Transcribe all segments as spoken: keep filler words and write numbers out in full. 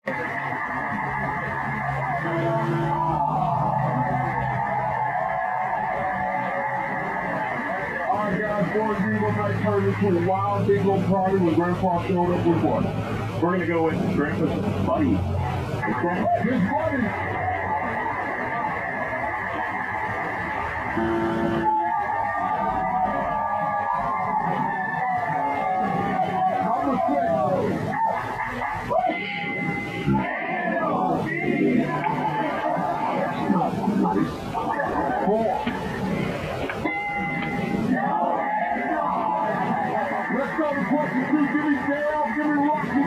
Alright guys, boys, bingo night turned into a wild bingo party when Grandpa showed up with what? We're going to go with Grandpa's buddy. His buddy! Number six. Four. Let's go to question two. Give me Dale, give me Rocky.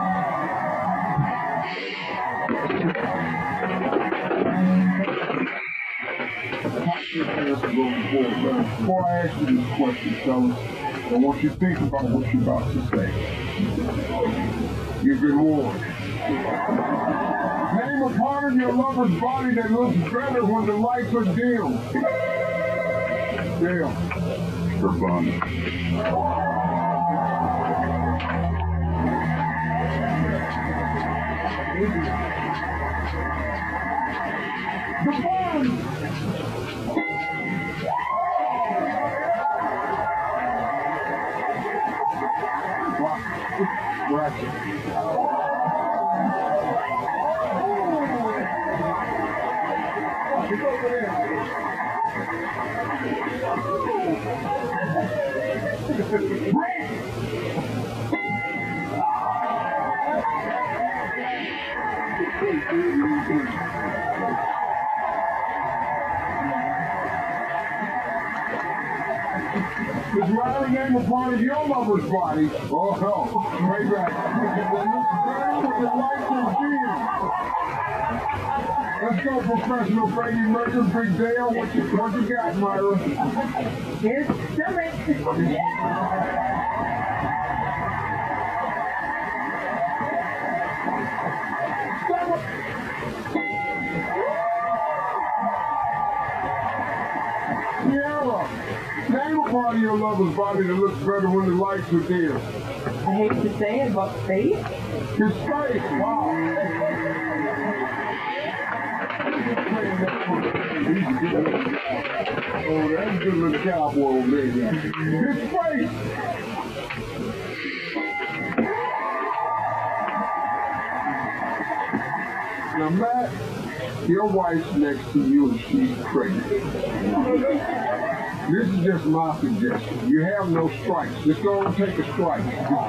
Before I ask you this question, fellas, I want you to think about what you're about to say. You've been warned. Name a part of your lover's body that looks better when the lights are dim. Dale. For fun. The bun! Bracket. It's over there. Is Riley name a part of your lover's body? Oh, hell. Way back. With the lights and dim. Let's go, professional Brady Merger. Big Dale, what you, what you got, Myra? Here's the stomach. Sierra, name a part of your lover's body that looks better when the lights are dim. I hate to say it, but face. His face, wow. Oh, that's a good little cowboy over there. His face. Now, Matt, your wife's next to you and she's pregnant. This is just my suggestion. You have no strikes. Just go and take a strike.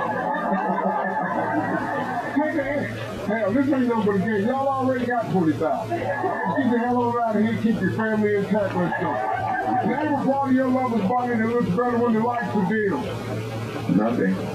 Take a hit. Hell, this ain't no but a game. Y'all already got twenty thousand. Get the hell on out of here. Keep your family intact. Let's go. Name a part of your lover's body that looks better when the lights are dim. Nothing.